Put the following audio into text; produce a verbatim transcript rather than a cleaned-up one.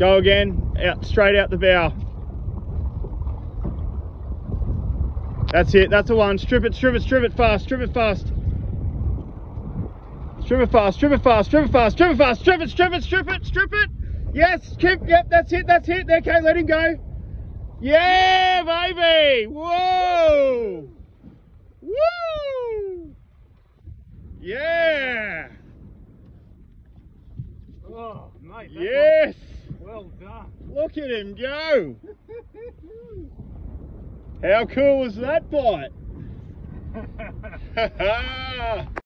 Go again, out, straight out the bow. That's it, that's the one. Strip it, strip it, strip it fast, strip it fast. Strip it fast, strip it fast, strip it fast, strip it fast, strip it, strip it, strip it, strip it. Yes, keep, yep, that's it, that's it. Okay, let him go. Yeah, baby. Whoa. Woo. Yeah. Oh, mate. Yes. Well done. Look at him go. How cool was that bite?